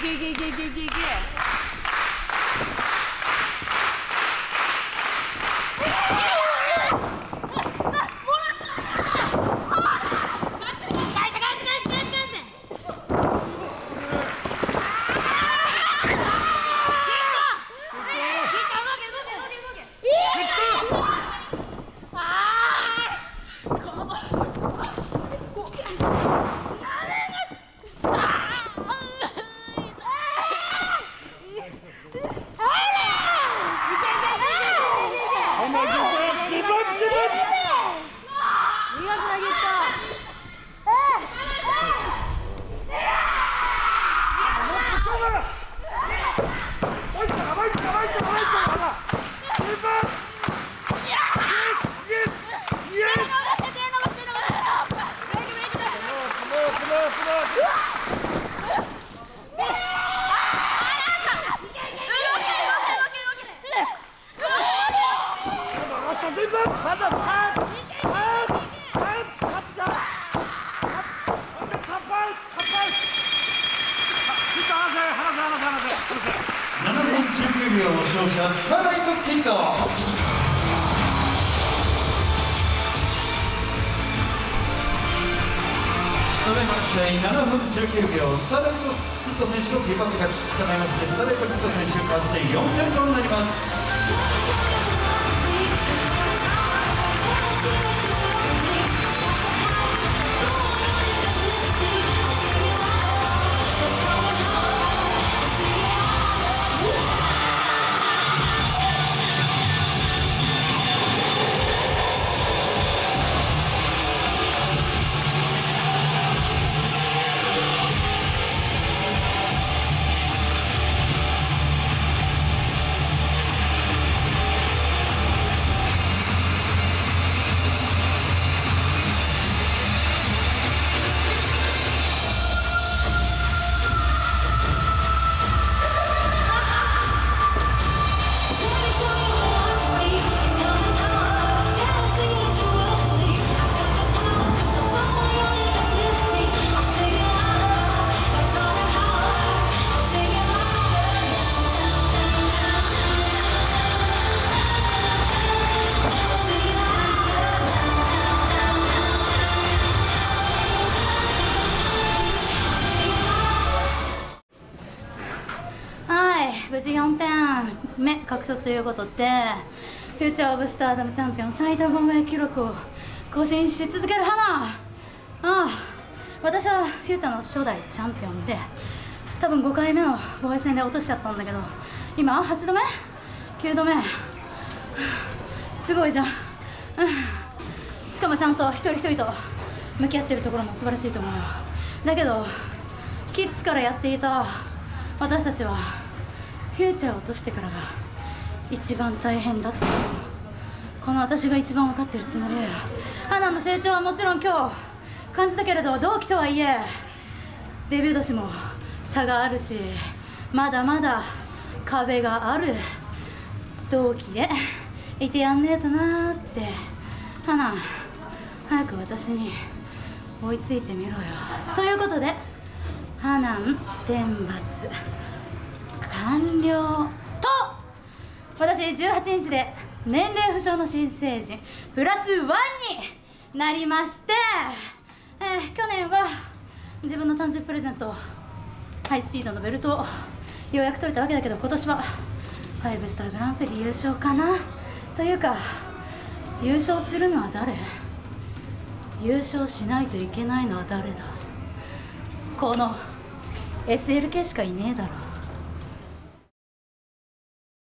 7分19秒を勝者スターライトキッド。それまして7分19秒スターライトキッド選手の結果勝ち、従いましてスターライトキッド選手勝ち点4点となります。 無事4点目獲得ということで、フューチャーオブスターダムチャンピオン最多防衛記録を更新し続ける花。私はフューチャーの初代チャンピオンで、多分5回目の防衛戦で落としちゃったんだけど、今8度目9度目、すごいじゃん。しかもちゃんと一人一人と向き合ってるところも素晴らしいと思うよ。だけどキッズからやっていた私たちはフューチャーを落としてからが一番大変だったの。この私が一番分かってるつもりだよ。花の成長はもちろん今日感じたけれど、同期とはいえデビュー年も差があるし、まだまだ壁がある。同期でいてやんねえとなーって。花、早く私に追いついてみろよ。ということで花天罰完了と、私18日で年齢不詳の新成人プラス1になりまして、去年は自分の誕生日プレゼントハイスピードのベルトをようやく取れたわけだけど、今年は5スターグランプリ優勝かな。というか優勝するのは誰？優勝しないといけないのは誰だ？この SLK しかいねえだろ。